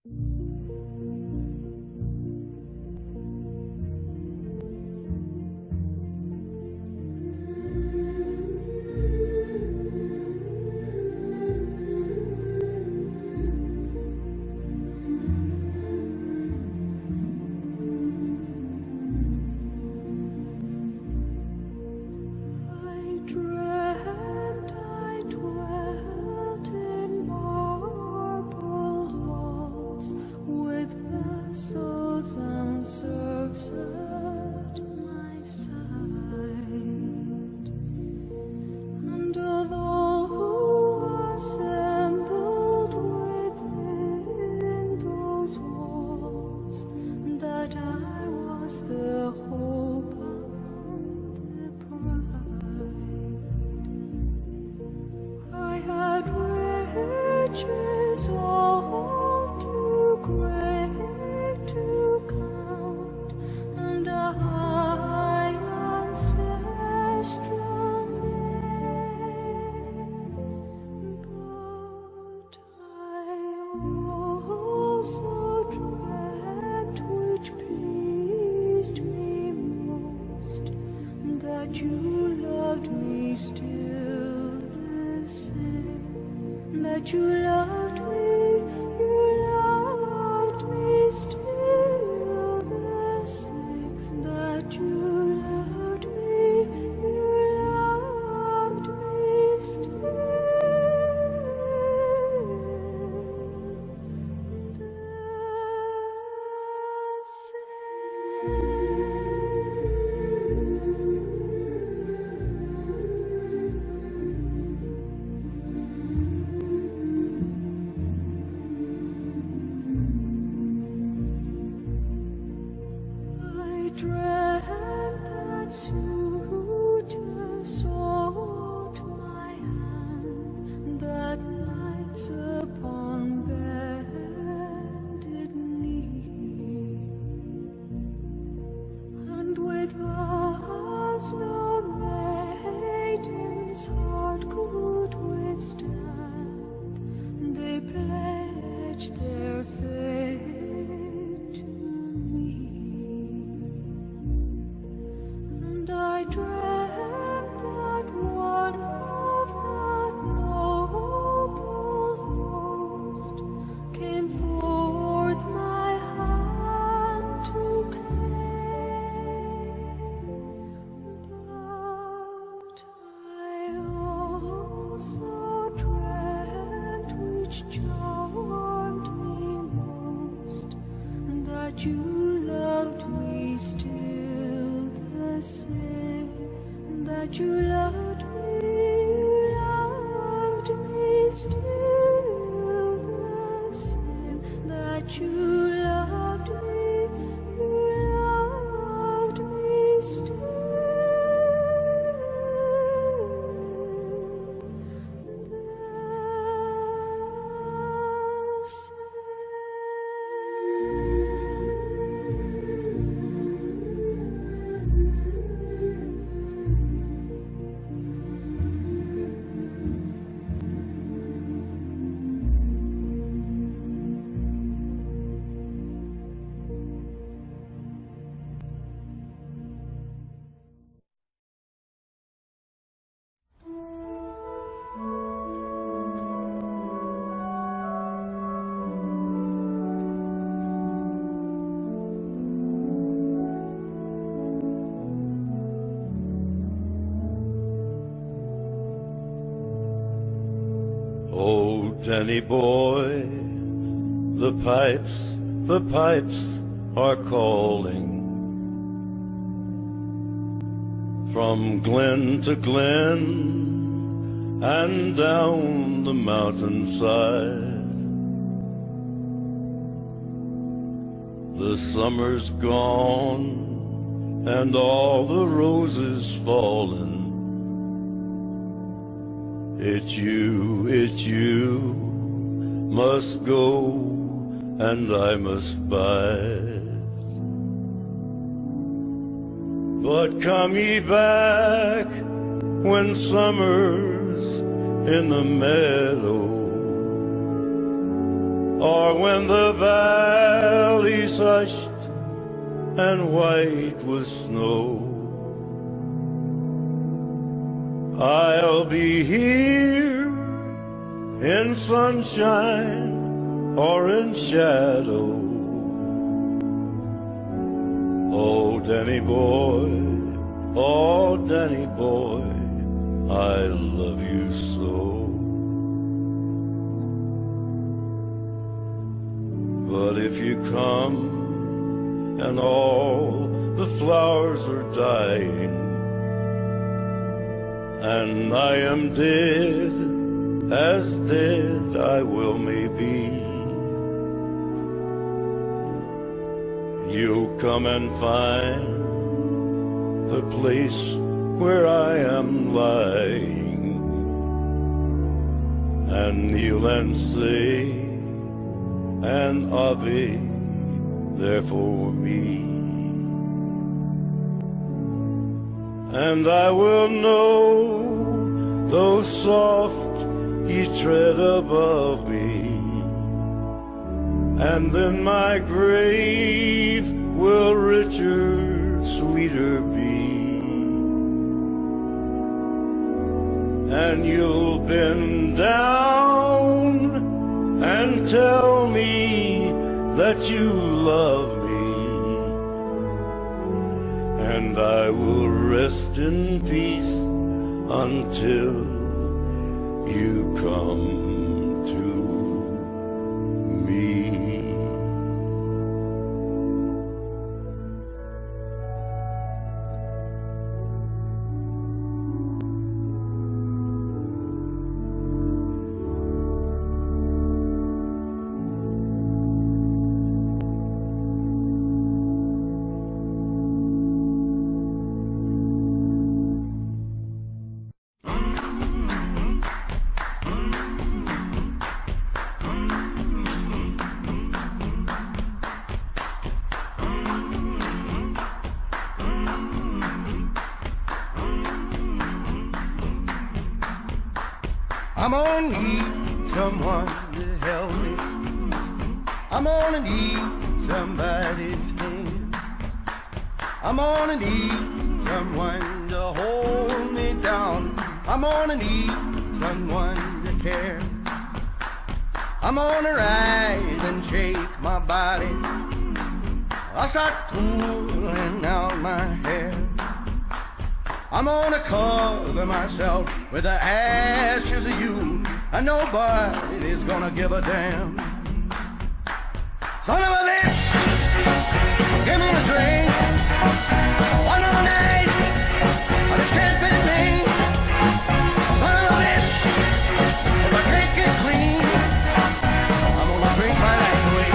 Danny boy, the pipes are calling from glen to glen and down the mountainside. The summer's gone and all the roses fallen. It's you must go and I must bide. But come ye back when summer's in the meadow or when the valley's hushed and white with snow. I'll be here in sunshine or in shadow. Oh, Danny boy, oh, Danny boy, I love you so. But if you come and all the flowers are dying, and I am dead, as dead I will may be, you'll come and find the place where I am lying, and kneel and say an Ave there for me. And I will know, though soft ye tread above me, and then my grave will richer, sweeter be. And you'll bend down and tell me that you love me, and I will rest in peace until you come to me. I'm gonna need someone to help me. I'm gonna need somebody's hand. I'm gonna need someone to hold me down. I'm gonna need someone to care. I'm gonna rise and shake my body. I'll start pulling out my hair. I'm gonna cover myself with the ashes of you, and nobody's gonna give a damn. Son of a bitch, give me a drink. One more night, I just can't fit me. Son of a bitch, if I can't get clean, I'm gonna drink my life away.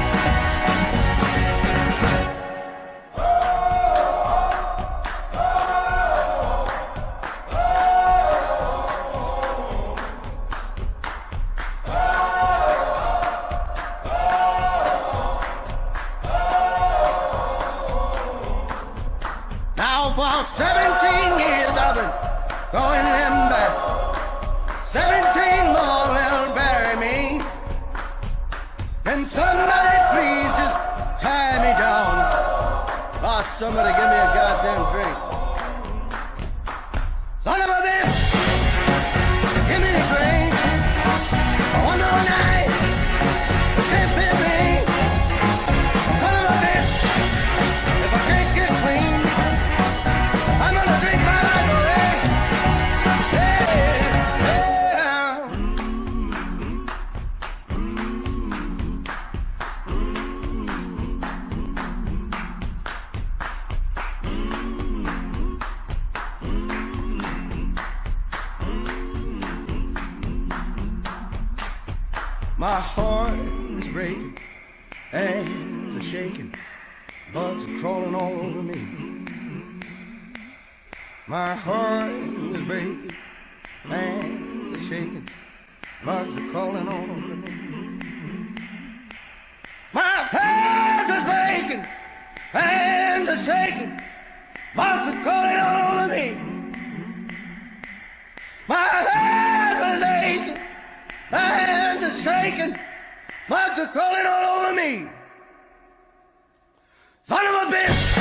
For 17 years I've been going them back. 17 more will bury me. And somebody please just tie me down. Oh, somebody give me a goddamn drink. Son of a bitch, give me a drink. One more night, can't fit me. Son of a bitch, if I can't get clean, I'm gonna drink my life away. Yeah, yeah. My heart is breaking, hands are shaking, bugs are crawling all over me. My heart is breaking, hands are shaking, bugs are crawling all over me. My heart is breaking, hands are shaking, bugs are crawling all over me. My heart is aching, hands are shaking, Bugs are crawling all over me. Son of a bitch!